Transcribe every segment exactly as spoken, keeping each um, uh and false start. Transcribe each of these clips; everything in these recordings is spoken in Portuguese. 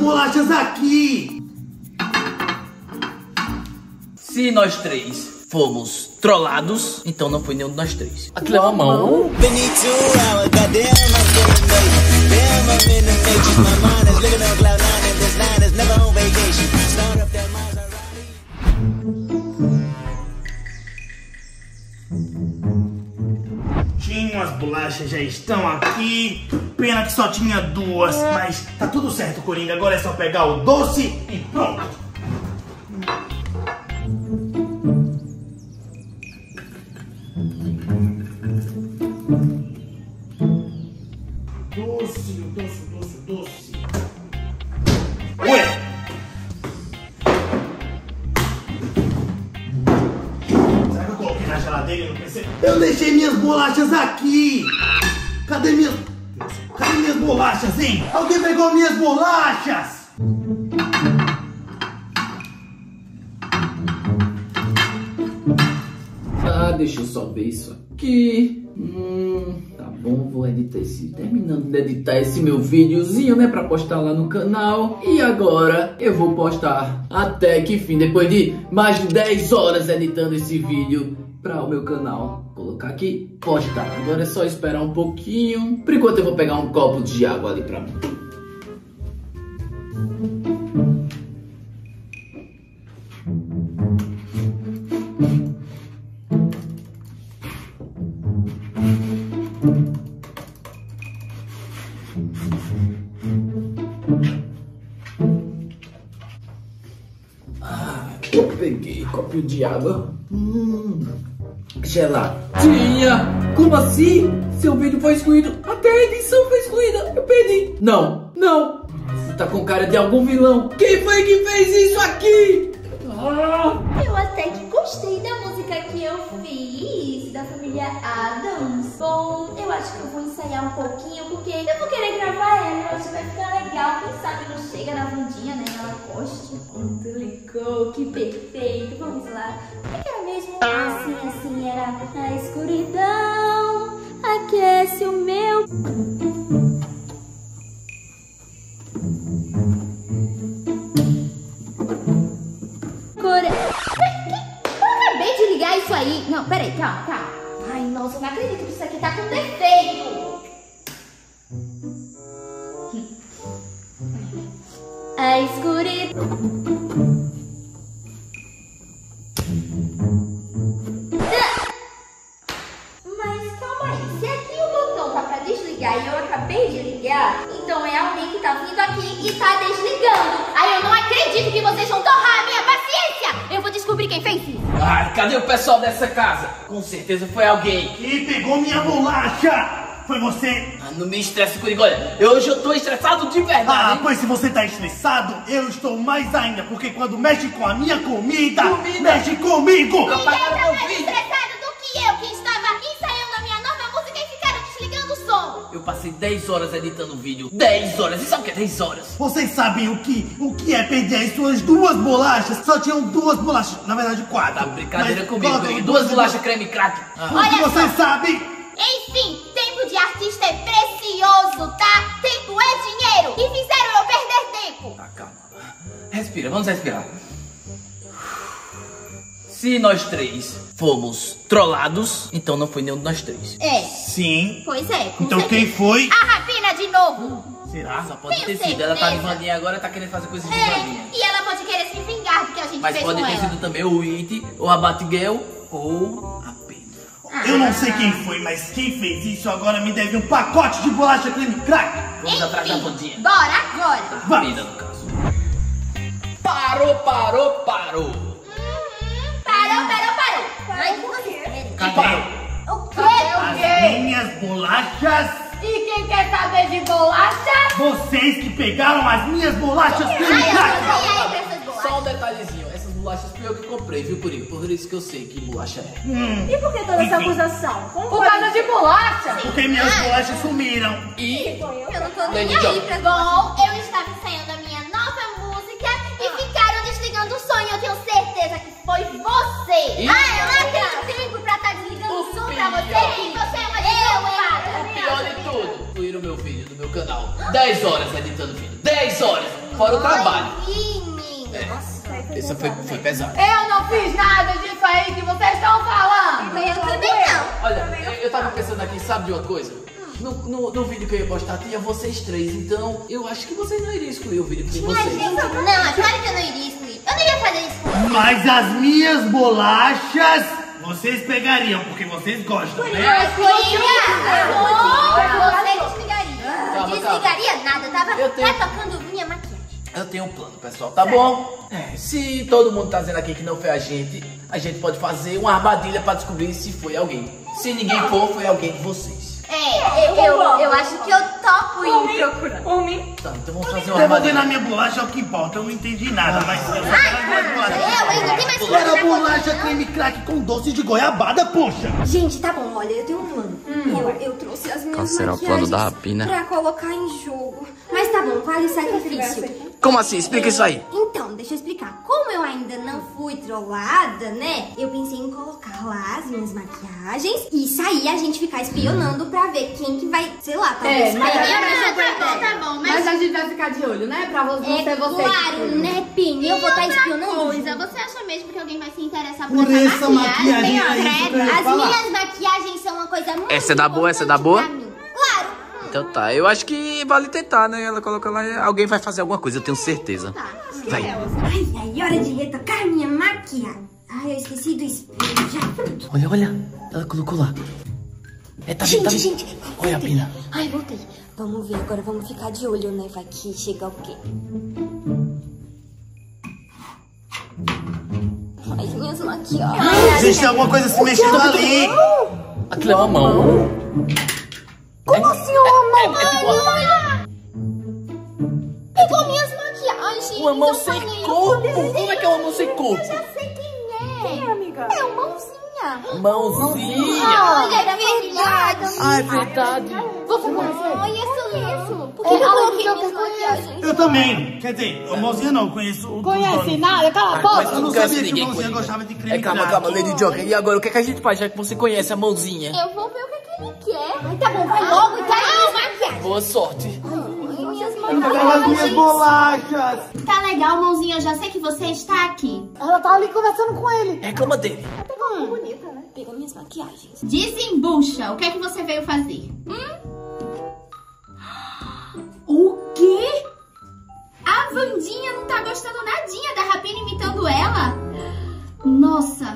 bolachas aqui! Se nós três fomos trollados, então não foi nenhum de nós três. Aquilo é uma mão. Tinha, as bolachas já estão aqui. Pena que só tinha duas, mas tá tudo certo, Coringa. Agora é só pegar o doce e pronto. Doce, doce, doce, doce. Ué! Será que eu coloquei na geladeira e não percebi? Eu deixei minhas bolachas aqui! Cadê minhas... Cadê minhas bolachas, hein? Alguém pegou minhas bolachas! Ah, deixa eu só ver isso aqui. Hum, tá bom, vou editar esse... Terminando de editar esse meu videozinho, né? Pra postar lá no canal. E agora eu vou postar até que fim. Depois de mais de dez horas editando esse vídeo para o meu canal. Vou colocar aqui, postar. Agora é só esperar um pouquinho. Por enquanto eu vou pegar um copo de água ali pra mim. Eu peguei copo de água. Hum, geladinha. Como assim? Seu vídeo foi excluído. Até a edição foi excluída. Eu perdi. Não, não. Você tá com cara de algum vilão. Quem foi que fez isso aqui? Ah. Eu até que gostei da música que eu fiz, da família Addams. Bom, eu acho que eu vou ensaiar um pouquinho, porque eu vou querer gravar ela. Eu acho que vai ficar legal. Quem sabe não chega na Vandinha, né? Ela goste. Muito legal, que perfeito. Vamos lá. O que era mesmo? Assim, assim, era a escuridão aquece o meu... Isso aí. Não, peraí, calma, calma. Ai, nossa, eu não acredito que isso aqui tá com defeito. A escuridão. Mas calma aí, se aqui o botão tá pra desligar e eu acabei de ligar, então é alguém que tá vindo aqui e tá desligando. Aí eu não acredito que vocês vão torrar a minha paciência. Eu vou descobrir quem fez isso. Ai, cadê o pessoal dessa casa? Com certeza foi alguém. Quem pegou minha bolacha? Foi você? Ah, não me estresse, Coringa. Olha, eu, hoje eu tô estressado de verdade. Ah, hein? pois se você tá estressado, eu estou mais ainda. Porque quando mexe com a minha comida, comida. mexe comigo. Ninguém tá mais estressado do que eu, que estava ensaiando a minha nova música e ficaram desligando o som. Eu passei dez horas editando o vídeo. dez horas. E sabe o que é dez horas? Vocês sabem o que, o que é perder as suas duas bolachas? Só tinham duas bolachas, na verdade quatro. Tá brincadeira Mas comigo, coloca Coringa. Duas bolachas creme crack. Ah. O que vocês sabem? Enfim, tempo de artista é precioso, tá? Tempo é dinheiro e fizeram eu perder tempo. Tá, calma. Respira, vamos respirar. Se nós três fomos trollados, então não foi nenhum de nós três. É. Sim. Pois é, com Então certeza. quem foi? A Rapina de novo. Será? Só pode Tenho ter sido. Ela tá de certeza. Vandinha agora, tá querendo fazer coisas de É, Vandinha. e ela pode querer se vingar do que a gente Mas fez pode com ter ela. sido também o It, ou a Batgirl, ou a Pedro. Eu não sei quem foi, mas quem fez isso agora me deve um pacote de bolacha creme crack. Vamos Enfim, atrás da Vandinha. bora agora. Vamos. Pedro, no caso. Parou, parou, parou. Uhum. Parou, parou, parou. Ai, por quê? Cadê? O quê? As minhas bolachas. E quem quer saber de bolacha? Vocês que pegaram as minhas bolachas Ai, creme eu crack. não sei aí pra essas bolachas. Só um detalhezinho. Essas bolachas fui eu que comprei, viu, Coringa? Por isso que eu sei que bolacha é. Hum, E por que toda essa Enfim. acusação? Como Por pode causa de bolacha? porque minhas bolachas sumiram. E... Eu não tô Lady nem aí Gaga. pra... Bom, eu estava ensaiando a minha nova música e ficaram desligando o som e eu tenho certeza que foi você. E- Ah, eu não tenho tempo pra estar desligando o som pra você. Sim, você é uma desculpada. Pior de tudo, fui no meu vídeo, no meu canal. dez horas editando vídeo. dez horas. fora o trabalho. É. Nossa, essa foi, foi pesada. Eu não fiz nada disso aí que vocês estão falando. Eu também não. Olha, eu, eu tava pensando aqui, sabe de uma coisa? No, no, no vídeo que eu ia postar tinha vocês três, então eu acho que vocês não iriam excluir o vídeo de vocês. Não, é claro que eu não iria excluir. Eu não ia fazer isso. Mas as minhas bolachas vocês pegariam, porque vocês gostam, né? Você desligaria. Calma, Desligaria nada. Tava Eu tenho- retocando minha maquiagem. Eu tenho um plano, pessoal, tá bom? É, se todo mundo tá dizendo aqui que não foi a gente, a gente pode fazer uma armadilha pra descobrir se foi alguém. Se ninguém for, foi alguém de vocês. É, eu, eu, eu acho que eu topo ir procurar. Por mim. Tá, então vamos fazer uma Devolver armadilha. na minha bolacha é o que importa, eu não entendi nada, mas eu só quero mais bolacha. Eu ainda tem mais coisa Era na bolacha cozinha. creme crack com doce de goiabada, poxa! Gente, tá bom, olha, eu tenho um plano. Eu, eu trouxe as minhas Qual será o maquiagens plano da Rapina? pra colocar em jogo. Mas tá bom, vale o sacrifício. Como assim? Explica isso aí. Então, deixa eu explicar. Como eu ainda não fui trollada, né? Eu pensei em colocar lá as minhas maquiagens e sair a gente ficar espionando pra ver quem que vai, sei lá, talvez É, mas pegar. é- Tá bom, tá bom, mas... Mas a gente vai ficar de olho, né? Pra você, É você, você. claro, né, Pini? Eu vou estar outra espionando. coisa, você acha mesmo que alguém vai se interessar por, Por essa maquiagem Ó, aí, isso que eu ia As falar. minhas maquiagens são uma coisa muito Essa é da boa, essa é da importante boa? pra mim. Claro. Então tá, eu acho que vale tentar, né? Ela coloca lá, alguém vai fazer alguma coisa, eu tenho certeza. Vai. Ai, ai, hora de retocar minha maquiagem. Ai, eu esqueci do espelho já. Olha, olha, ela colocou lá. É, tá vendo, tá Gente, vendo? gente, Olha a Pina. Ai, voltei. Vamos ver agora, vamos ficar de olho, né? Vai que chega o quê? Ai, minhas maquiagens. Gente, tem alguma coisa se mexendo ali! Aquilo é uma mão. Como assim, uma mão? É, é tipo Pegou minhas maquiagens. uma mão eu sem falei, corpo. Como é que é uma mão sem corpo? Eu já sei quem é. amiga? É o Mãozinha. Mãozinha. Olha, é verdade. Ah, é verdade. Você conhece? Conheço isso. Porque É, eu eu coloquei eu minhas maquiagens. Eu também! Quer dizer, o Mãozinha não, conheço o Conhece nada? Cala a Mas boca. tu Eu não conhece sabia que ninguém o Mãozinha com gostava de creme É, calma, crack. calma, Lady Joker. E agora, o que, é que a gente faz, já que você conhece a mãozinha? Eu vou ver o que, que ele quer. Ai, tá bom, vai logo e cai minhas maquiagens. Boa sorte. Minhas Pegar as minhas bolachas! Tá legal, Mãozinha. Eu já sei que você está aqui. Ela tá ali conversando com ele. Reclama dele. Pega minhas maquiagens. Desembucha. O que é que você veio fazer? Hum? O quê? A Wandinha não tá gostando nadinha da Rapina imitando ela? Nossa.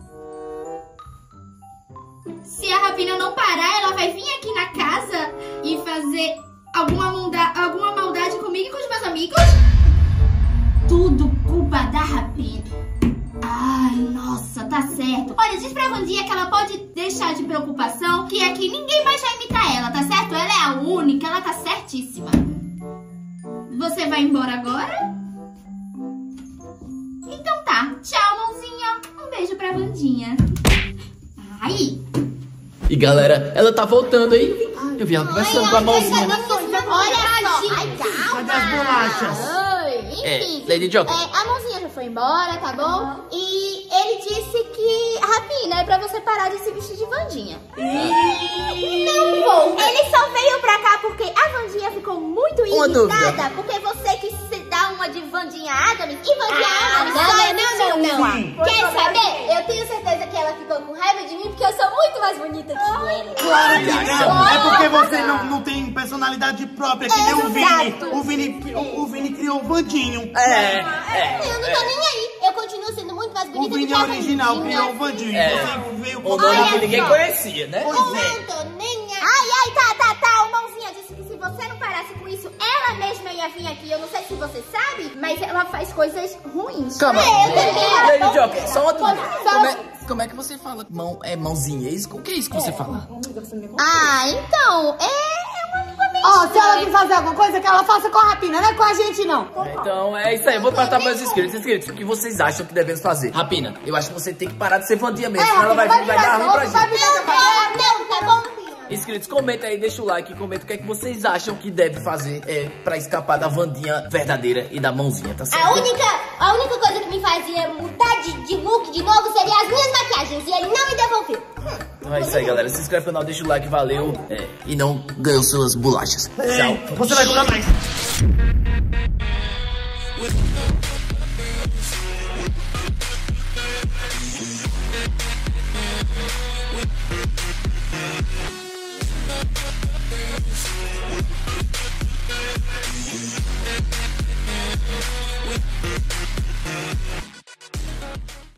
Se a Rapina não parar, ela vai vir aqui na casa e fazer alguma, molda alguma maldade comigo e com os meus amigos? Tudo culpa da Rapina. Ai, nossa, tá certo. Olha, diz pra Wandinha que ela pode deixar de preocupação, que aqui ninguém mais vai imitar ela, tá certo? Ela é a única, ela tá certíssima. Você vai embora agora? Então tá. Tchau, Mãozinha. Um beijo pra Wandinha. Ai. E galera, ela tá voltando aí. Eu vi ela conversando com a mãozinha. Olha só. Cadê as bolachas? É, Enfim. Lady Joker. É, a Mãozinha já foi embora, tá bom? E ele disse que, Rapina, é pra você parar de se vestir de Wandinha. Não vou. Ele só veio pra cá porque a Wandinha ficou muito Uma irritada. dúvida. Porque você quis se dar uma de Wandinha Adams. E Wandinha Ah, Adams não, só não, existiu não, não, uma. não. Quer saber? Eu tenho certeza que ela ficou com raiva de mim porque eu sou muito mais bonita que ela. Claro que não! É porque você não, não tem personalidade própria, que nem o Vini. O Vini, o, o Vini criou o Vandinho. É, é. Eu não tô nem aí. Eu continuo sendo muito mais O bonita do Vini que é a original, Wandinha. criou o Vandinho. É. Você veio O nome Olha que ninguém só. conhecia, né? Eu não tô nem aí. Ai, ai, tá, tá, tá. O Mãozinha disse que se você não parasse com isso, ela mesma ia vir aqui. Eu não sei se você sabe, mas ela faz coisas ruins. Calma. É, eu também. Lady Joker, só uma dúvida. Só- Como é, como é que você fala mão, é mãozinha? É isso? O que é isso que você fala? Ah, então, é, é uma língua meio Ó, se ela estranha. vir fazer alguma coisa, que ela faça com a Rapina, não é com a gente, não. Então é isso aí, eu vou perguntar para os inscritos. Inscritos, o que vocês acham que devemos fazer? Rapina, eu acho que você tem que parar de ser Vandinha mesmo, senão ela vai vir e vai dar ruim pra gente. Não, não, não, tá bom. Inscritos, comenta aí, deixa o like, comenta o que é que vocês acham que deve fazer é, pra escapar da Vandinha verdadeira e da mãozinha, tá certo? A única, a única coisa que me fazia mudar de, de look de novo seria as minhas maquiagens. E ele não me devolveu. Então é isso aí, galera. Se inscreve no canal, deixa o like, valeu. É, e não ganhou suas bolachas. Tchau. Você vai comprar mais.